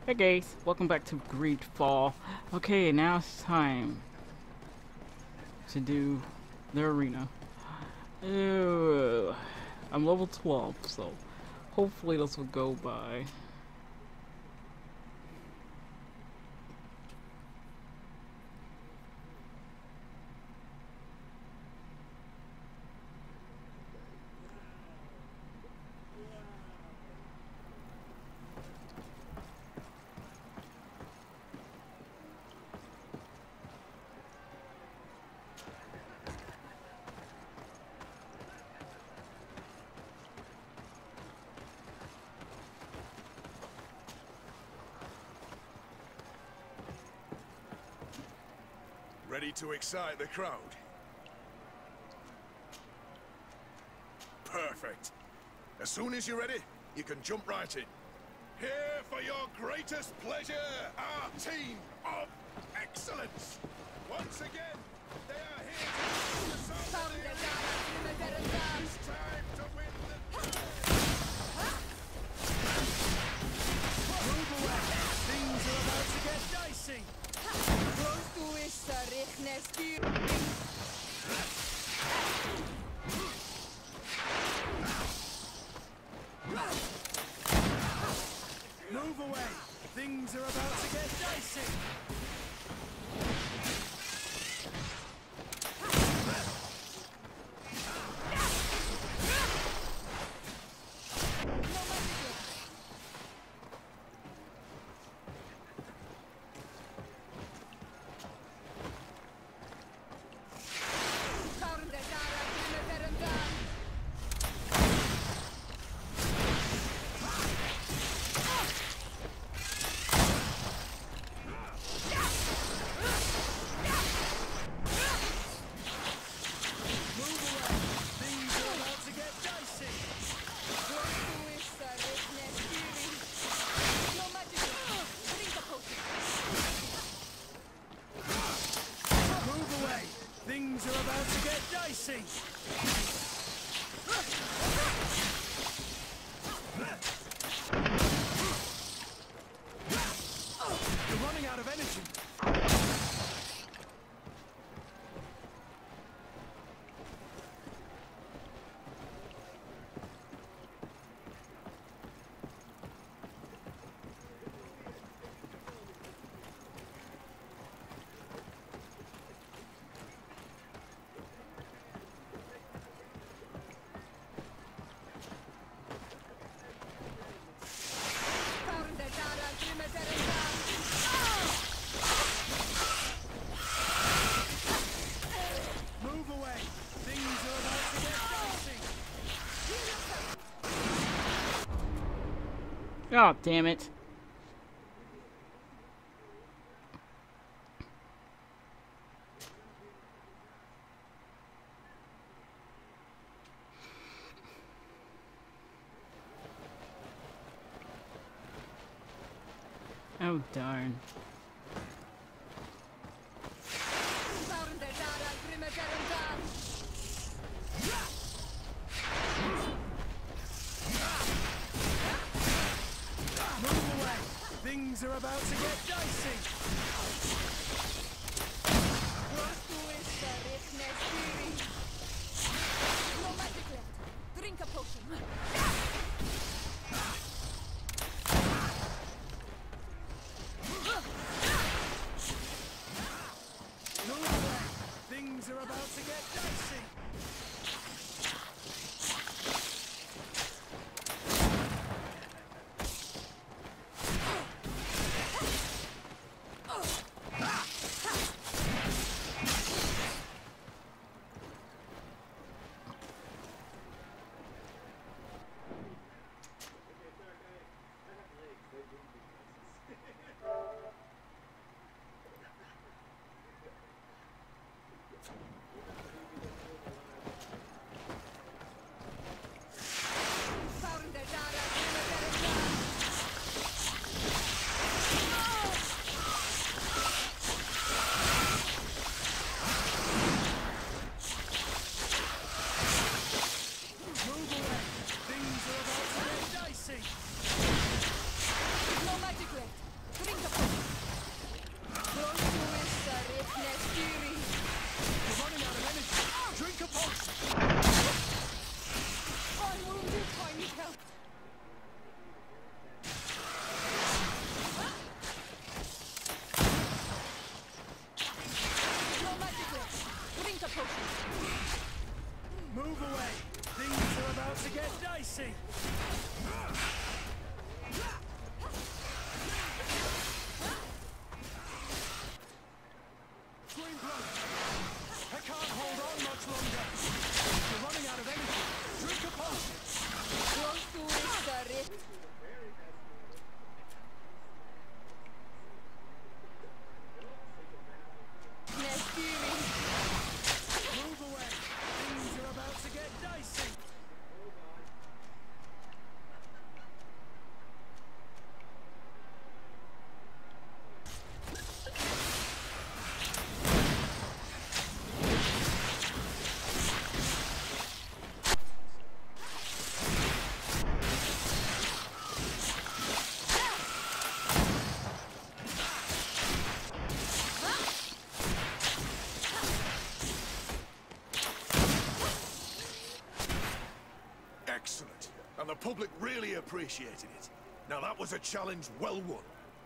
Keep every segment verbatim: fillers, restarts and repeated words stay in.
Hey guys, welcome back to GreedFall. Okay, now it's time to do the arena. Ew. I'm level twelve, so hopefully this will go by. Ready to excite the crowd? Perfect. As soon as you're ready, you can jump right in. Here for your greatest pleasure, our team of excellence. Once again, they are here to the song. It's time to win the Move away. Things are about to get dicey. Move away. Things are about to get dicey. Things are about to get dicey. You're running out of energy. Oh, damn it. Oh, darn. Things are about to get dicey. No magic left. Drink a potion. No way. Things are about to get dicey. public really appreciated it. Now that was a challenge well won.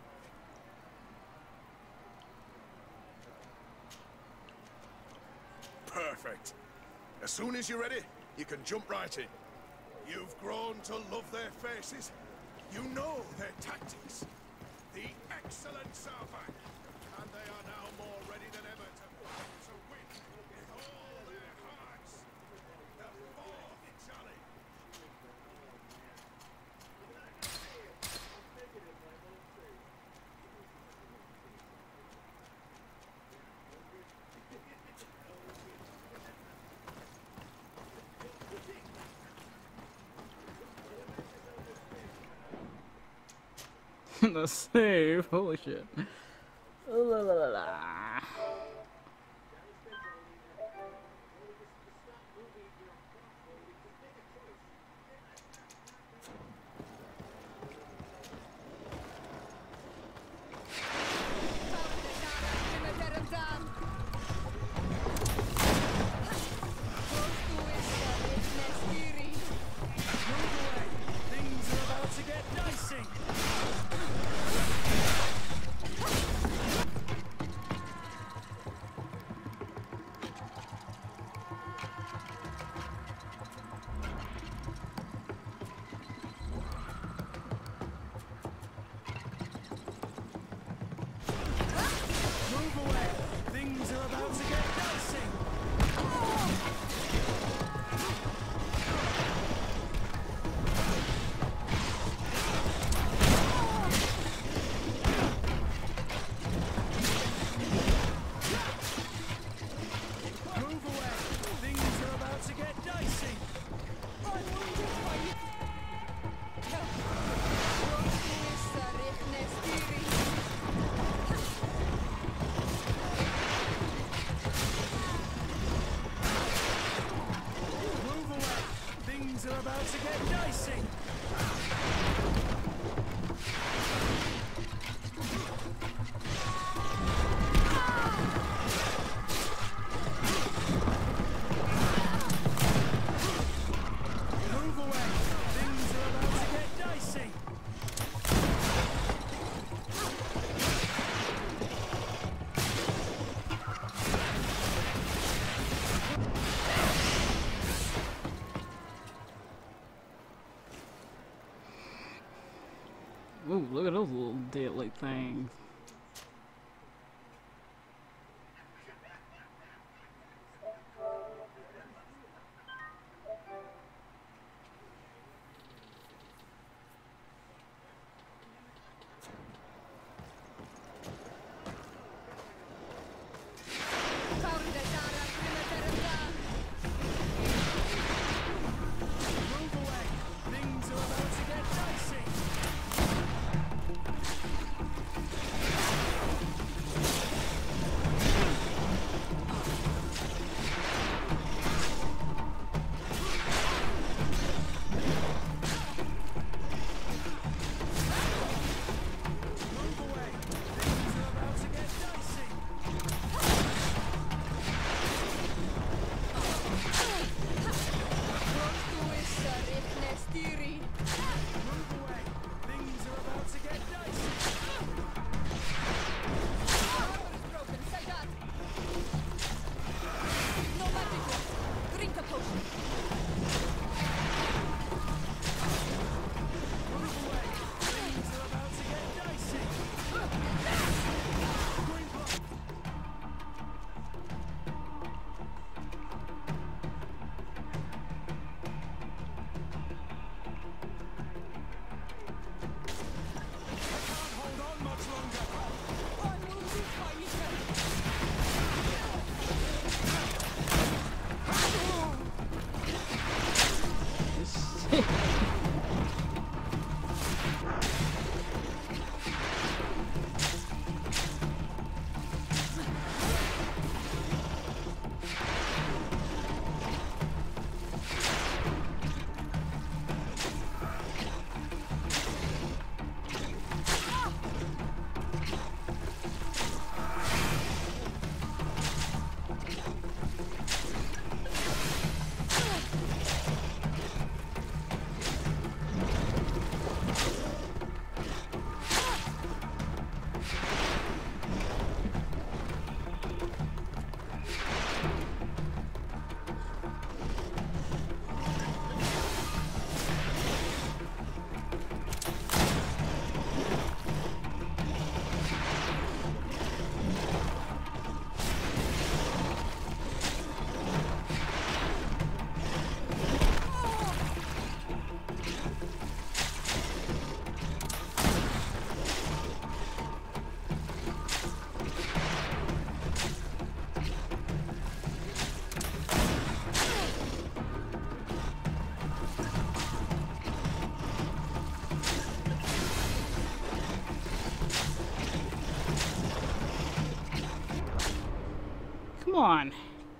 Perfect. As soon as you're ready, you can jump right in. You've grown to love their faces. You know their tactics. The excellents are back, and they are now more ready than ever to fight to win with all their hearts. The fourth challenge. The save, holy shit. La, la, la, la. Things are about to get dicey. Move away. Things are about to get dicey. Move away. Things are about to get dicey. Move away. Things are about to get dicey. Move away. Things are about to get dicey. Ooh, look at those little deadly things. Move away. Things are about to get dicey. on.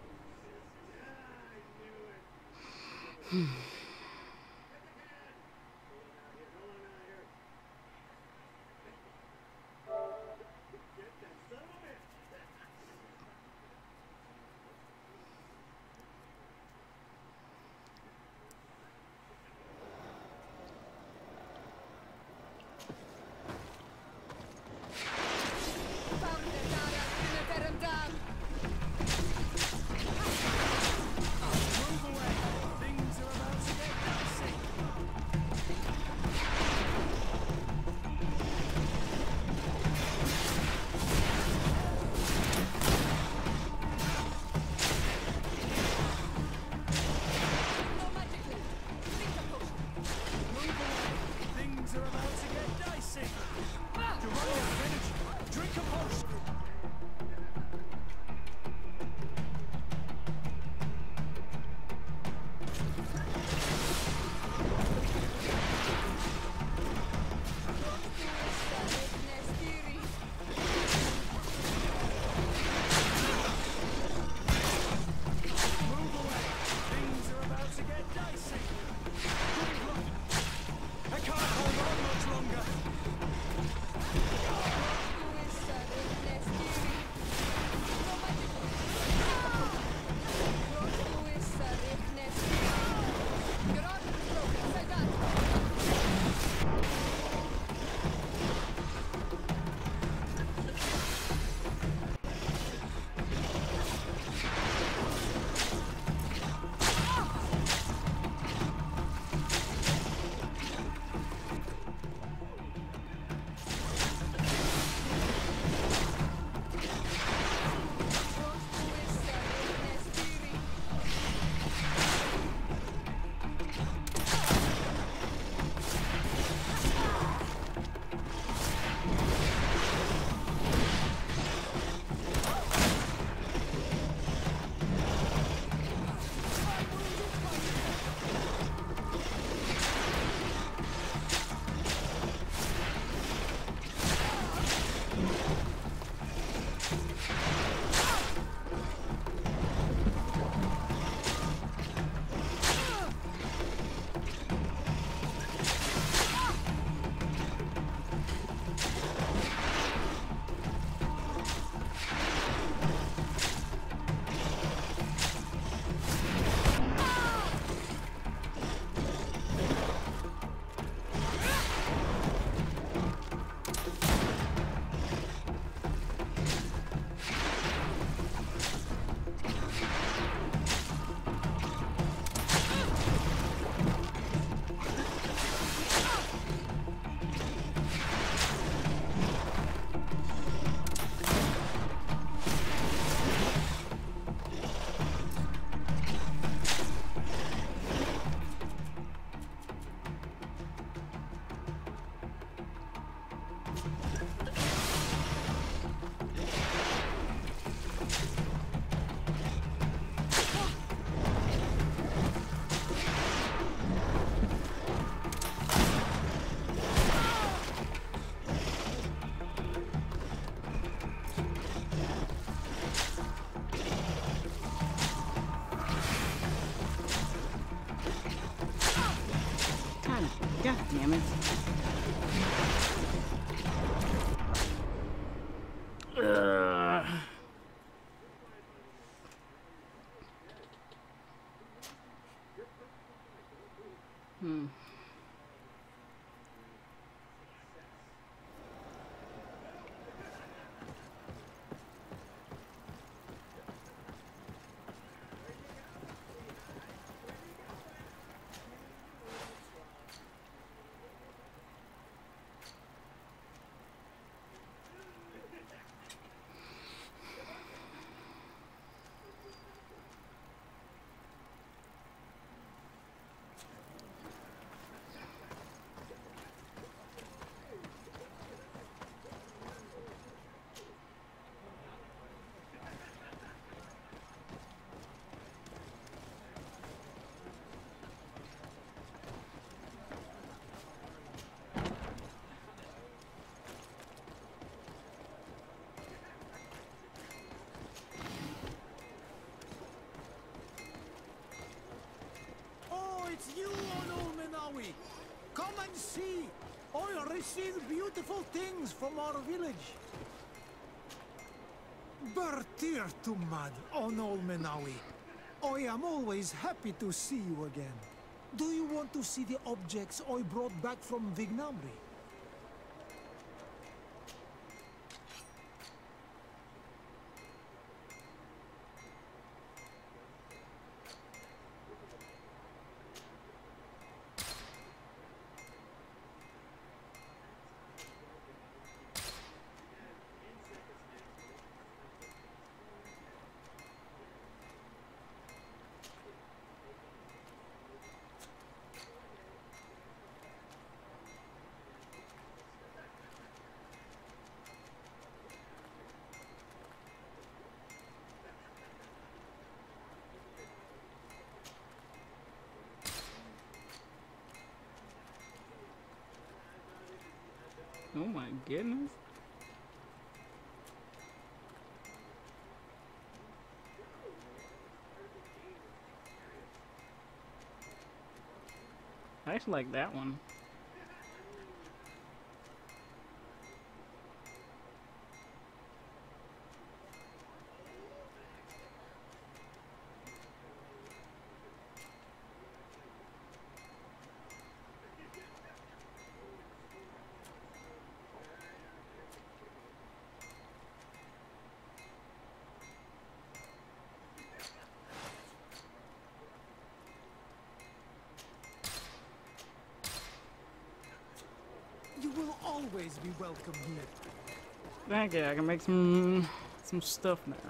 God damn it. Ugh. Hmm. and see. I received beautiful things from our village. Bertir Tumad, Onol Menawi. I am always happy to see you again. Do you want to see the objects I brought back from Vignamri? Oh my goodness. I actually like that one. You will always be welcome here. Thank you. I can make some some stuff now.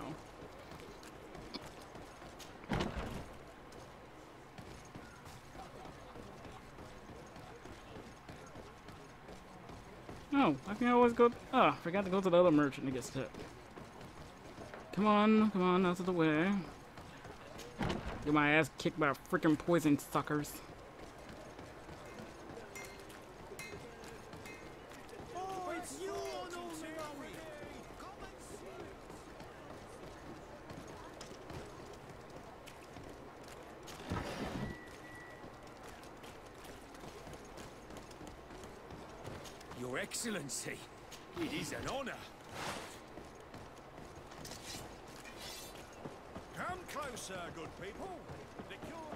Oh, I can always go. Oh, I forgot to go to the other merchant to get stuff. Come on, come on, out of the way. Get my ass kicked by freaking poison suckers. Oh, it's you, Onol Menawi. Come and see. Your Excellency, it is an honor. Come closer, good people. The cure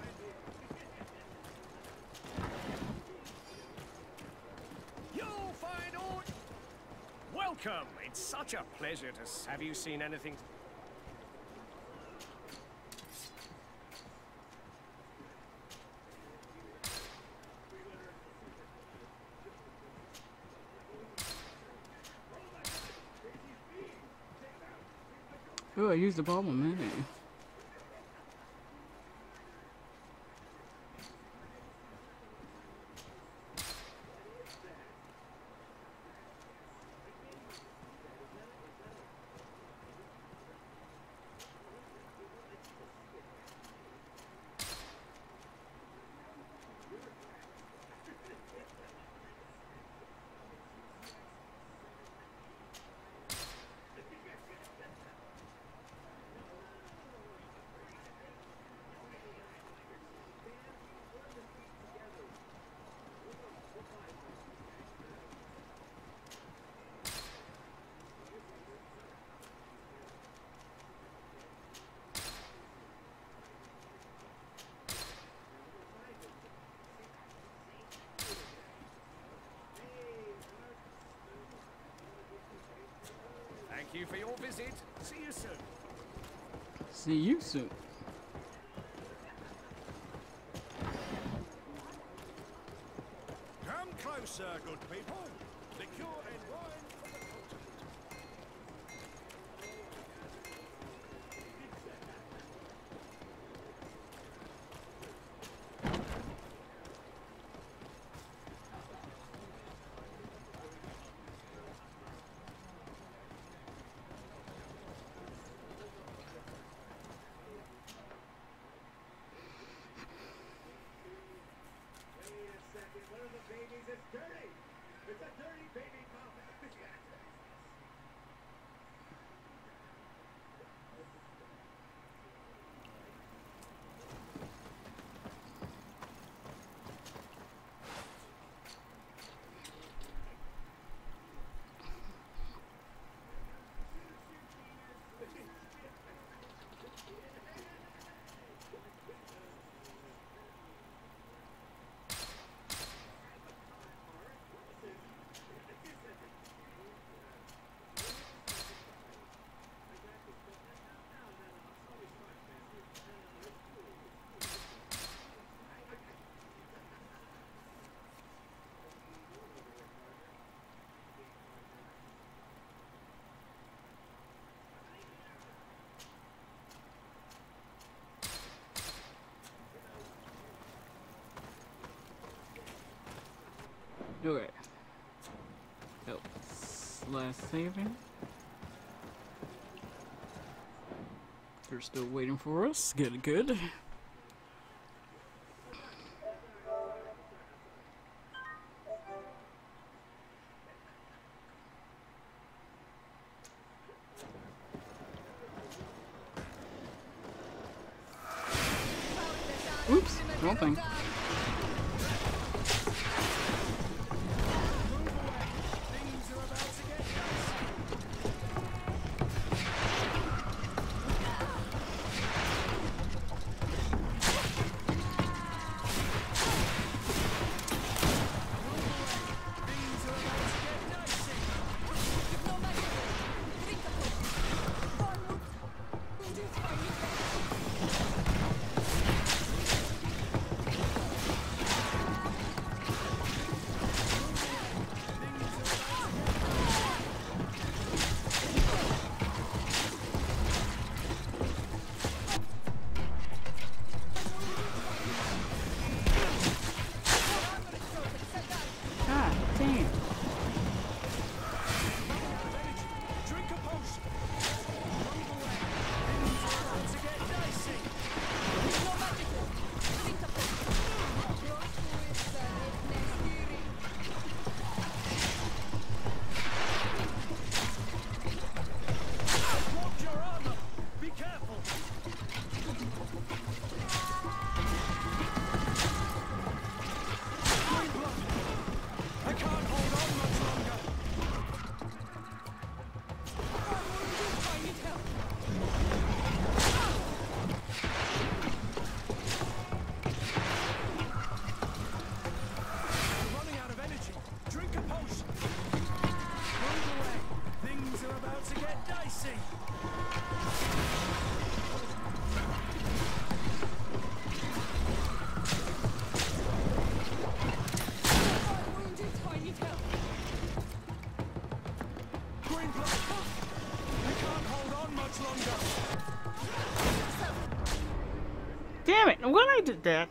You'll find out. Welcome. It's such a pleasure to s- have you seen anything? Oh, I used the bubble, maybe. Thank you for your visit. See you soon. See you soon. Come closer, good people. The cure and wine from the continent. Wait a second, one of the babies is dirty. It's a dirty baby coffin. Okay. Oh, last saving. They're still waiting for us. Good, good. Oops, wrong thing. Damn it! When I did that.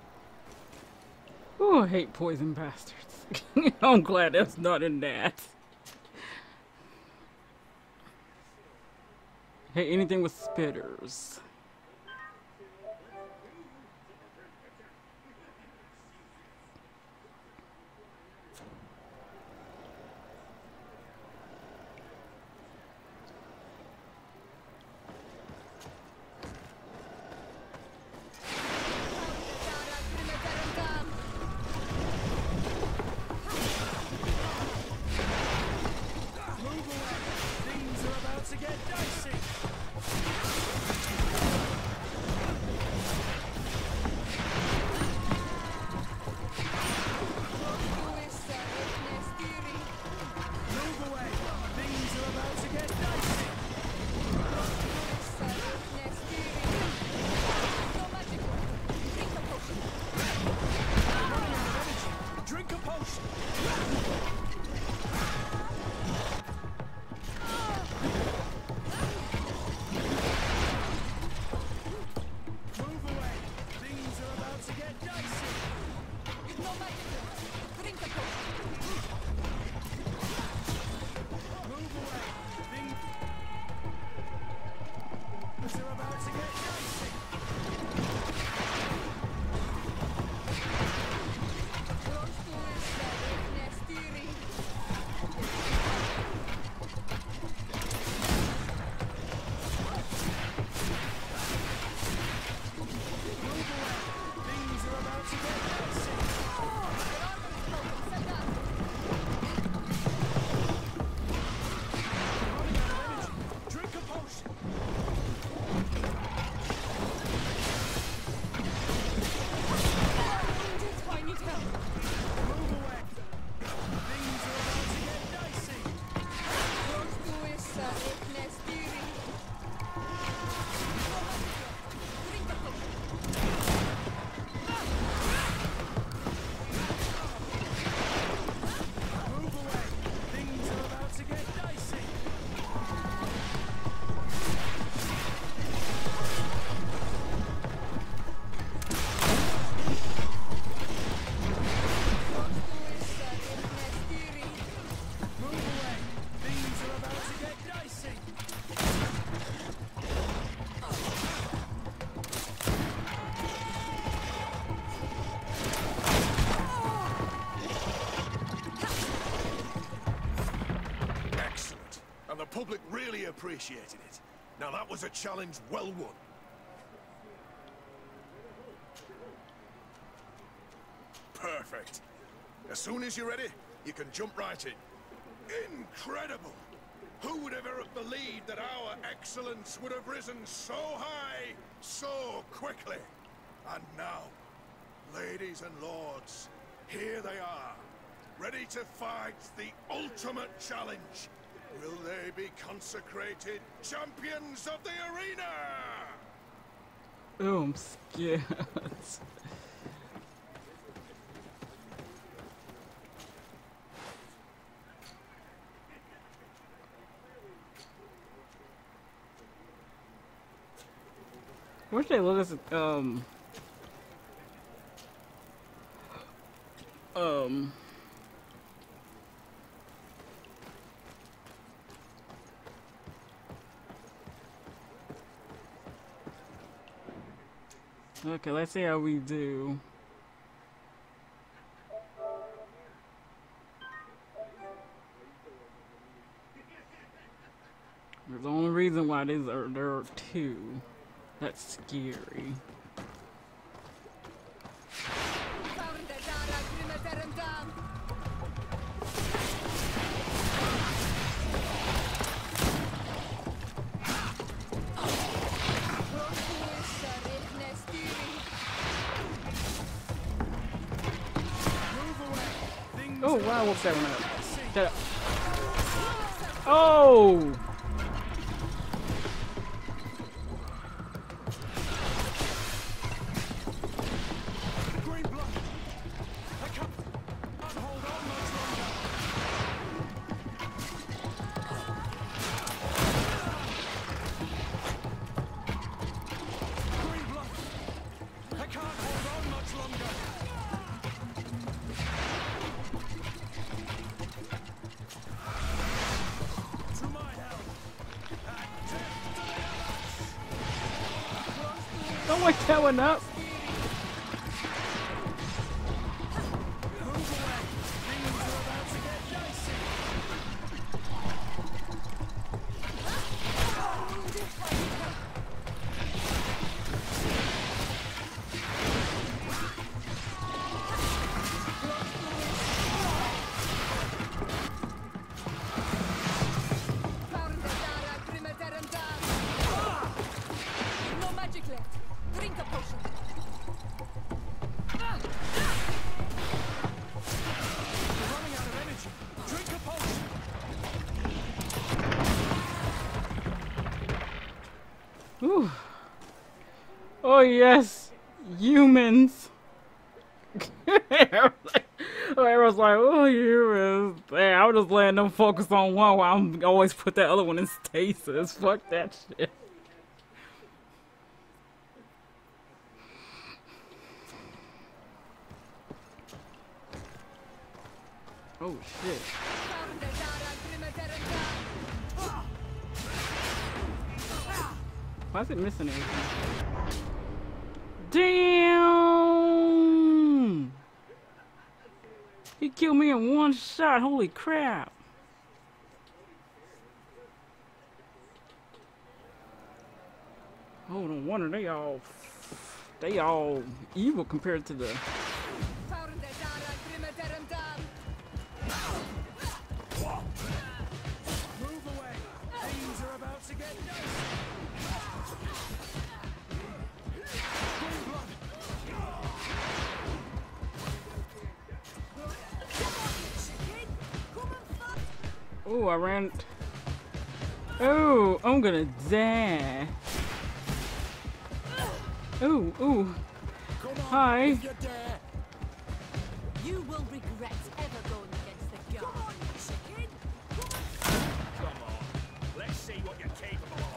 Ooh, I hate poison bastards. I'm glad that's not in that. Hey, anything with spitters. The public really appreciated it. Now that was a challenge well won. Perfect. As soon as you're ready, you can jump right in. Incredible! Who would ever have believed that our excellence would have risen so high, so quickly? And now, ladies and lords, here they are, ready to fight the ultimate challenge. Will they be consecrated champions of the arena? Oh, I'm scared. Wish they let us, um... Um... Okay, let's see how we do. There's the only reason why these are there are two. That's scary. Oh wow, what's that one up? That oh! To my help! don't wake that one up. No magic left. Drink a potion. You're running out of energy. Drink a potion. Ooh. Oh yes, humans. Everyone's like, oh, humans. Hey, I was just letting them focus on one while I'm always put that other one in stasis. Fuck that shit. Oh shit. Why is it missing anything? Damn! He killed me in one shot. Holy crap. Oh, no wonder they all they all evil compared to the Move away. Things are about to get dicey. Oh, I ran. Oh, I'm gonna die. Oh, oh. Hi. You will regret ever going against the guard. Come on. Let's see what you're capable of.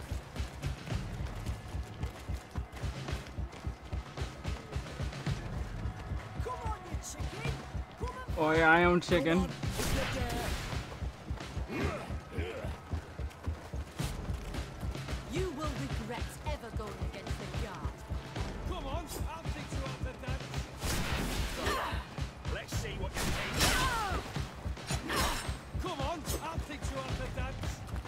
Come on, you chicken. Come on. Oh yeah, I am chicken. You will regret ever going against the guard. Come on. I'll fix you up at that. Let's see what you're capable of. Come on. I'll fix you up at that.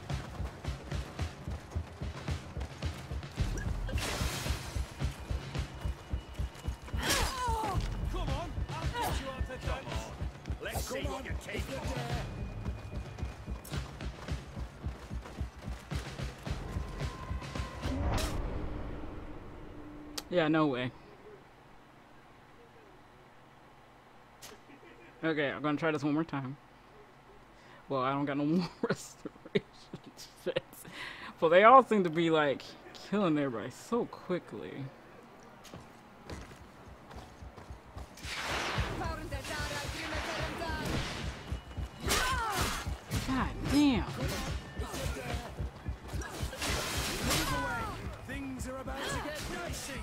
Come on. I'll fix you up at that. Let's see what you're capable of. Yeah, no way. Okay, I'm gonna try this one more time. Well, I don't got no more restoration shits. But they all seem to be like killing everybody so quickly. God damn. Move away. Things are about to get dicey.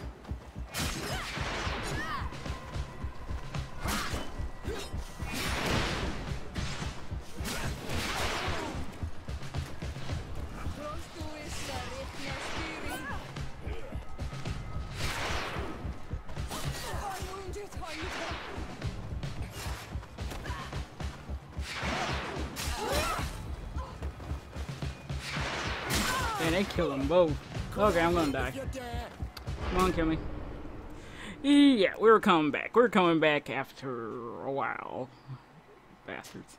And they kill them both. Okay, I'm gonna die. Come on, kill me. Yeah, we were coming back. We were coming back after a while. Bastards.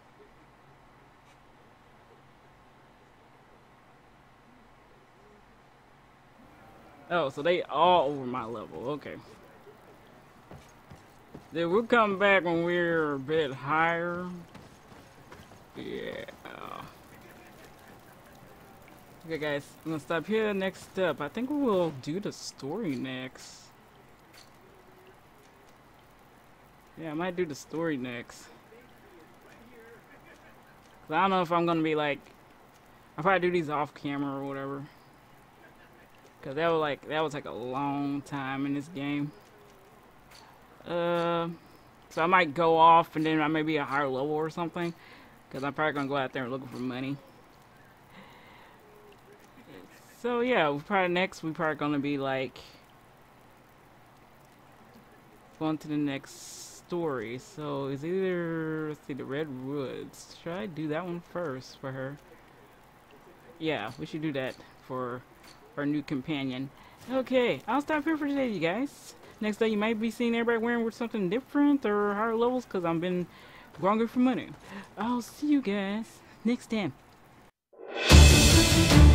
Oh, so they all over my level. Okay. Then we'll come back when we're a bit higher. Yeah. Okay, guys, I'm gonna stop here. Next up, I think we will do the story next. Yeah, I might do the story next. Cause I don't know if I'm gonna be like, I'll probably do these off camera or whatever. Cause that was like that was like a long time in this game. Uh, so I might go off and then I may be a higher level or something. Cause I'm probably gonna go out there and looking for money. So yeah, we probably next we probably gonna be like go on to the next story. So it's either, let's see, the Redwoods. Should I do that one first for her? Yeah, we should do that for our new companion. Okay, I'll stop here for today, you guys. Next day you might be seeing everybody wearing with something different or higher levels because I've been grinding for money. I'll see you guys next time.